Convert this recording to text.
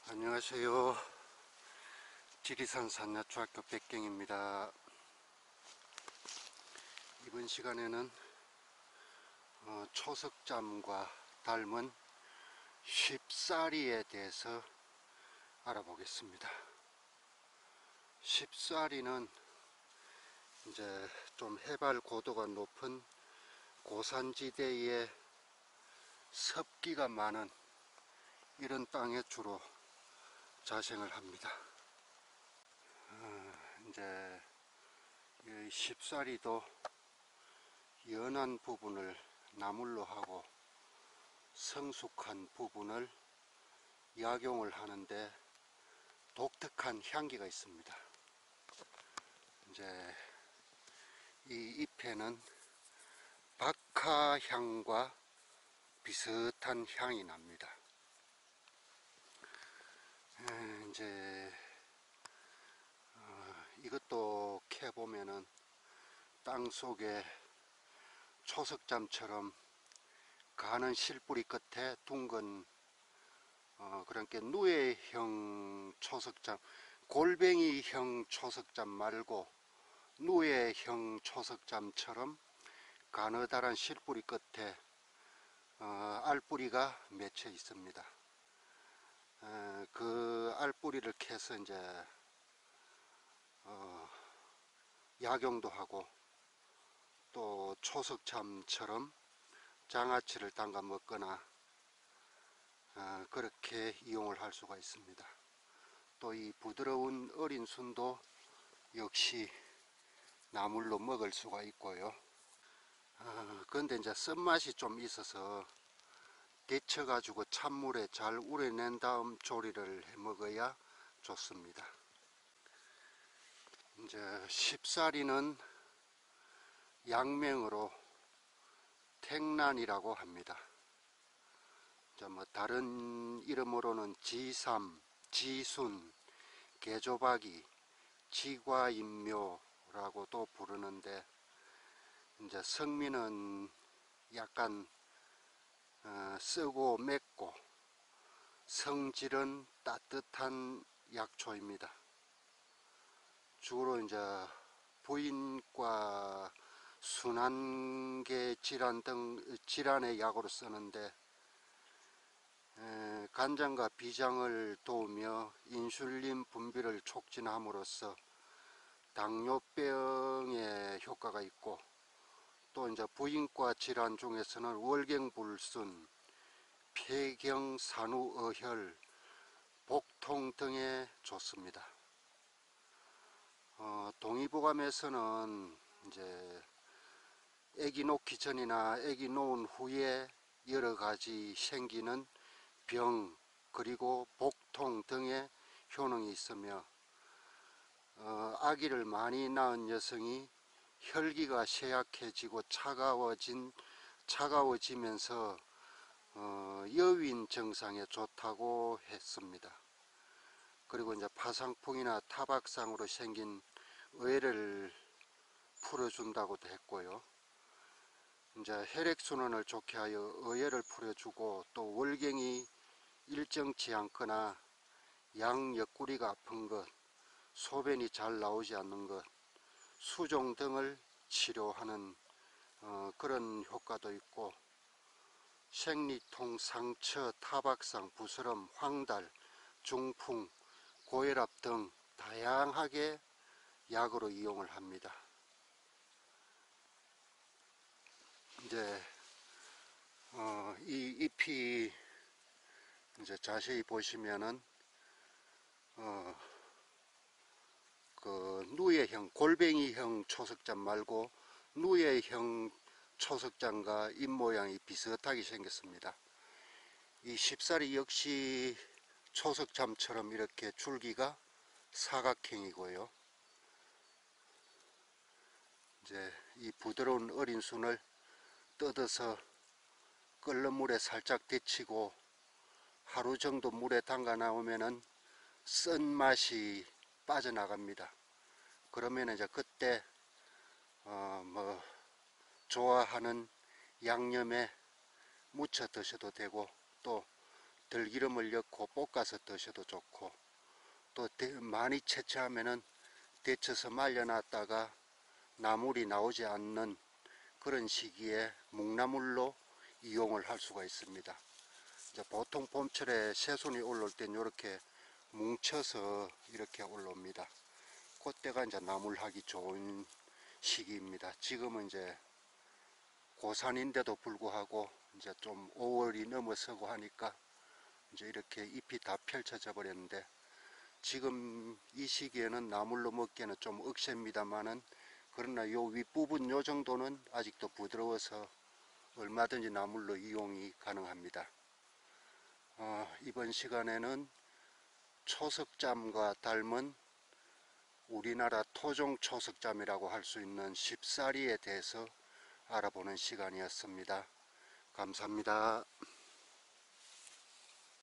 안녕하세요. 지리산 산야초학교 백경입니다. 이번 시간에는 초석잠과 닮은 쉽사리에 대해서 알아보겠습니다. 쉽사리는 이제 좀 해발 고도가 높은 고산지대에 습기가 많은 이런 땅에 주로 자생을 합니다. 이제 이 쉽사리도 연한 부분을 나물로 하고 성숙한 부분을 약용을 하는데 독특한 향기가 있습니다. 이제 이 잎에는 박하향과 비슷한 향이 납니다. 이제 이것도 캐보면은 땅 속에 초석잠처럼 가는 실뿌리 끝에 둥근 그러니까 누에형 초석잠, 골뱅이형 초석잠 말고 누에형 초석잠처럼 가느다란 실뿌리 끝에 알뿌리가 맺혀 있습니다. 그 알뿌리를 캐서 이제 약용도 하고 또 초석잠처럼 장아찌를 담가 먹거나 그렇게 이용을 할 수가 있습니다. 또 이 부드러운 어린 순도 역시 나물로 먹을 수가 있고요. 그런데 이제 쓴맛이 좀 있어서 데쳐 가지고 찬물에 잘 우려낸 다음 조리를 해 먹어야 좋습니다. 이제 쉽사리는 약명으로 택란이라고 합니다. 뭐 다른 이름으로는 지삼, 지순, 개조박이, 지과인묘라고도 부르는데 이제 성미는 약간 쓰고 맵고 성질은 따뜻한 약초입니다. 주로 이제 부인과 순환계 질환 등 질환의 약으로 쓰는데 간장과 비장을 도우며 인슐린 분비를 촉진함으로써 당뇨병에 효과가 있고 또 이제 부인과 질환 중에서는 월경불순, 폐경산후어혈, 복통 등에 좋습니다. 동의보감에서는 이제 아기 놓기 전이나 아기 놓은 후에 여러 가지 생기는 병 그리고 복통 등의 효능이 있으며 아기를 많이 낳은 여성이 혈기가 쇠약해지고 차가워지면서 여윈 증상에 좋다고 했습니다. 그리고 이제 파상풍이나 타박상으로 생긴 의를 풀어준다고도 했고요. 이제 혈액순환을 좋게 하여 의열을 풀어주고 또 월경이 일정치 않거나 양 옆구리가 아픈 것, 소변이 잘 나오지 않는 것, 수종 등을 치료하는 그런 효과도 있고 생리통, 상처, 타박상, 부스럼, 황달, 중풍, 고혈압 등 다양하게 약으로 이용을 합니다. 이제 이 잎이 이제 자세히 보시면은 그 누에형, 골뱅이형 초석잠 말고 누에형 초석잠과 잎 모양이 비슷하게 생겼습니다. 이 쉽사리 역시 초석잠처럼 이렇게 줄기가 사각형이고요. 이제 이 부드러운 어린 순을 뜯어서 끓는 물에 살짝 데치고 하루 정도 물에 담가 나오면은 쓴 맛이 빠져나갑니다. 그러면 이제 그때 뭐 좋아하는 양념에 무쳐 드셔도 되고 또 들기름을 넣고 볶아서 드셔도 좋고, 또 많이 채취하면은 데쳐서 말려놨다가 나물이 나오지 않는 그런 시기에 묵나물로 이용을 할 수가 있습니다. 이제 보통 봄철에 새순이 올라올 땐 이렇게 뭉쳐서 이렇게 올라옵니다. 그때가 이제 나물하기 좋은 시기입니다. 지금은 이제 고산인데도 불구하고 이제 좀 5월이 넘어서고 하니까 이제 이렇게 잎이 다 펼쳐져 버렸는데, 지금 이 시기에는 나물로 먹기에는 좀 억셉니다만은, 그러나 요 윗부분 요 정도는 아직도 부드러워서 얼마든지 나물로 이용이 가능합니다. 이번 시간에는 초석잠과 닮은 우리나라 토종 초석잠이라고 할 수 있는 쉽사리에 대해서 알아보는 시간이었습니다. 감사합니다.